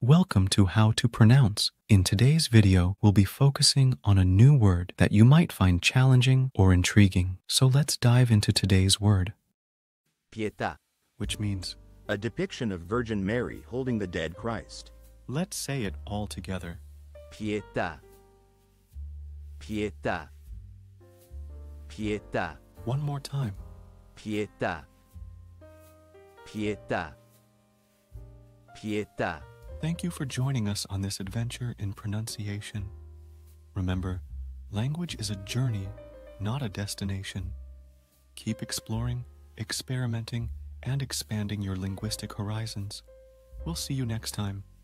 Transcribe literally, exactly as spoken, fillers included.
Welcome to How to Pronounce. In today's video, we'll be focusing on a new word that you might find challenging or intriguing. So let's dive into today's word. Pietà, Which means, a depiction of Virgin Mary holding the dead Christ. let's say it all together. Pietà, pietà, pietà, One more time. pietà, pietà, pietà. Thank you for joining us on this adventure in pronunciation. Remember, language is a journey, not a destination. Keep exploring, experimenting, and expanding your linguistic horizons. We'll see you next time.